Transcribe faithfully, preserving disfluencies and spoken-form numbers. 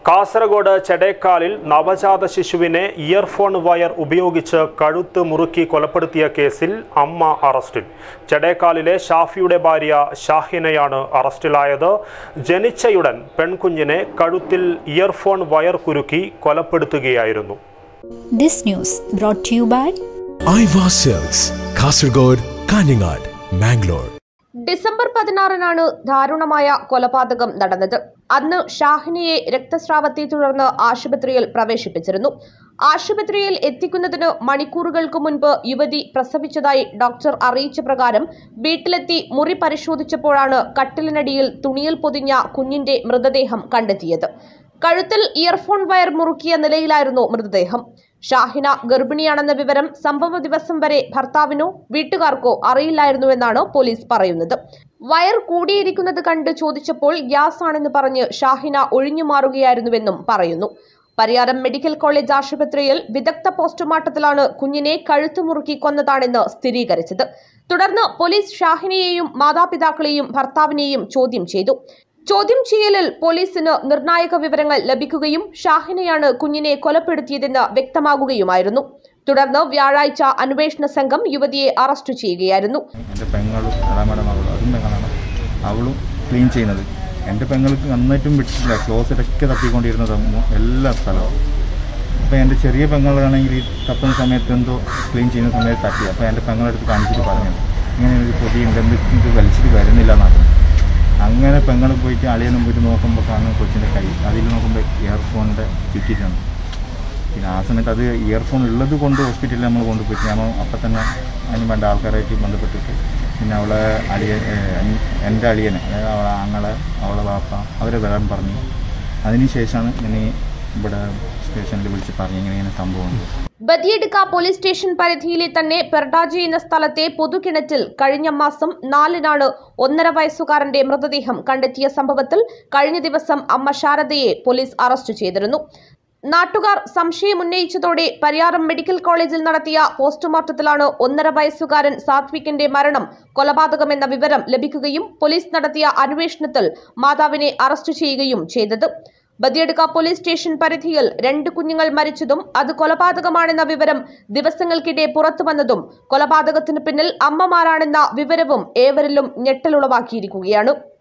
കാസർഗോഡ് ചെടേക്കാലിൽ നവജാത ശിശുവിനെ earphone wire ഉപയോഗിച്ച് കഴുത്ത് മുറുക്കി കൊലപ്പെടുത്തിയ കേസിൽ അമ്മ അറസ്റ്റിൽ. ചെടേക്കാലിലെ ഷാഫിയുടെ ഭാര്യ ഷാഹിനയാണ് അറസ്റ്റിലായത്. ജനിച്ചയുടൻ പെൺകുഞ്ഞിനെ കഴുത്തിൽ ഇയർഫോൺ വയർ കുരുക്കി കൊലപ്പെടുത്തുകയായിരുന്നു. This news brought to you by Aiva Silks, Kasargod, Kaningad, Mangalore. December പതിനാറിനാണ് ദാരുണമായ കൊലപാതകം നടന്നത്. അന്ന് ഷാഹിനയെ രക്തസ്രാവത്തെ തുടർന്ന് ആശുപത്രിയിൽ പ്രവേശിപ്പിച്ചിരുന്നു. ആശുപത്രിയിൽ എത്തിക്കുന്നതിന് മണിക്കൂറുകൾക്ക് മുൻപ് യുവതി പ്രസവിച്ചതായി ഡോക്ടർ അറിയിച്ച പ്രകാരം വീട്ടിലെത്തി മുറി പരിശോധിച്ചപ്പോഴാണ് കട്ടിലിനടിയിൽ തുണിയിൽ പൊതിഞ്ഞ കുഞ്ഞിന്റെ മൃതദേഹം കണ്ടെത്തിയത്. കഴുത്തിൽ ഇയർഫോൺ വയർ മുറുക്കിയ നിലയിലായിരുന്നു മൃതദേഹം. ഷാഹിന ഗർഭിണിയാണെന്ന വിവരം സംഭവ ദിവസം വരെ ഭർത്താവിനോ വീട്ടുകാർക്കോ അറിയില്ലായിരുന്നുവെന്നാണ് പോലീസ് പറയുന്നത്. വയർ കൂടിയിരിക്കുന്നത് കണ്ട് ചോദിച്ചപ്പോൾ ഗ്യാസ് ആണെന്ന് പറഞ്ഞ് ഷാഹിന ഒഴിഞ്ഞു മാറുകയായിരുന്നുവെന്നും പറയുന്നു. പരിയാരം മെഡിക്കൽ കോളേജ് ആശുപത്രിയിൽ വിദഗ്ധ പോസ്റ്റ്മോർട്ടത്തിലാണ് കുഞ്ഞിനെ കഴുത്തു മുറുക്കി കൊന്നതാണെന്ന് സ്ഥിരീകരിച്ചത്. തുടർന്ന് പോലീസ് ഷാഹിനയെയും മാതാപിതാക്കളെയും ഭർത്താവിനെയും ചോദ്യം ചെയ്തു. ചോദ്യം ചെയ്യലിൽ പോലീസിന് നിർണായക വിവരങ്ങൾ ലഭിക്കുകയും ഷാഹിനയാണ് കുഞ്ഞിനെ കൊലപ്പെടുത്തിയതെന്ന് വ്യക്തമാകുകയുമായിരുന്നു. തുടർന്ന് വ്യാഴാഴ്ച അന്വേഷണ സംഘം യുവതിയെ അറസ്റ്റ് ചെയ്യുകയായിരുന്നു. എൻ്റെ പെങ്ങളും ഇളമയുടെ മകളും അതും പെങ്ങളാണ് അവളും ക്ലീൻ ചെയ്യുന്നത്. എൻ്റെ പെങ്ങൾക്ക് നന്നായിട്ടും പിടിച്ചിട്ടില്ല. ക്ലോസിലൊക്കെ തപ്പിക്കൊണ്ടിരുന്നത് എല്ലാ സ്ഥലവും. അപ്പോൾ എൻ്റെ ചെറിയ പെങ്ങളാണെങ്കിൽ ഈ തപ്പുന്ന സമയത്ത് എന്തോ ക്ലീൻ ചെയ്യുന്ന സമയത്ത് തട്ടി. അപ്പോൾ എൻ്റെ പെങ്ങളെടുത്ത് കാണിച്ചിട്ട് പറഞ്ഞത് ഇങ്ങനെ ഒരു പൊതിയുണ്ട്, എന്തൊക്കെ വലിച്ചിട്ട് വരുന്നില്ല എന്നാണ്. അങ്ങനെ പെങ്ങൾ പോയിട്ട് അളിയനും പോയിട്ട് നോക്കുമ്പോൾ കാണുന്ന കൊച്ചിൻ്റെ കൈ അതിൽ നോക്കുമ്പോൾ ഇയർഫോണിൻ്റെ ചുറ്റിയിട്ടുണ്ട്. പിന്നെ ആ സമയത്ത് അത് ഇയർഫോൺ ഉള്ളത് കൊണ്ട് ഹോസ്പിറ്റലിൽ നമ്മൾ കൊണ്ടുപോയിട്ട് നമ്മൾ അപ്പം തന്നെ അതിന് വേണ്ട ആൾക്കാരായിട്ട് ബന്ധപ്പെട്ടിട്ട് പിന്നെ അവളെ അളിയൻ എൻ്റെ അളിയനെ അതായത് അവളെ ആങ്ങളെ അവളെ വാപ്പ അവരെ വരാൻ പറഞ്ഞു. അതിനുശേഷമാണ് ഞാൻ ഇവിടെ സ്റ്റേഷനിൽ വിളിച്ച് പറഞ്ഞു ഇങ്ങനെ ഇങ്ങനെ സംഭവമുണ്ട്. ബദിയടുക്ക പോലീസ് സ്റ്റേഷൻ പരിധിയിലെ തന്നെ പെർഡാജി എന്ന സ്ഥലത്തെ പൊതുകിണറ്റിൽ കഴിഞ്ഞ മാസം നാലിനാണ് ഒന്നര വയസ്സുകാരന്റെ മൃതദേഹം കണ്ടെത്തിയ സംഭവത്തിൽ കഴിഞ്ഞ ദിവസം അമ്മ ശാരദയെ പോലീസ് അറസ്റ്റ് ചെയ്തിരുന്നു. നാട്ടുകാർ സംശയമുന്നയിച്ചതോടെ പരിയാരം മെഡിക്കൽ കോളേജിൽ നടത്തിയ പോസ്റ്റ്മോർട്ടത്തിലാണ് ഒന്നര വയസ്സുകാരൻ സാത്വികിന്റെ മരണം കൊലപാതകമെന്ന വിവരം ലഭിക്കുകയും പോലീസ് നടത്തിയ അന്വേഷണത്തിൽ മാതാവിനെ അറസ്റ്റ് ചെയ്യുകയും ചെയ്തത്. ബദിയടുക്ക പോലീസ് സ്റ്റേഷൻ പരിധിയിൽ രണ്ട് കുഞ്ഞുങ്ങൾ മരിച്ചതും അത് കൊലപാതകമാണെന്ന വിവരം ദിവസങ്ങൾക്കിടെ പുറത്തു വന്നതും കൊലപാതകത്തിന് പിന്നിൽ അമ്മമാരാണെന്ന വിവരവും ഏവരിലും ഞെട്ടലുളവാക്കിയിരിക്കുകയാണ്.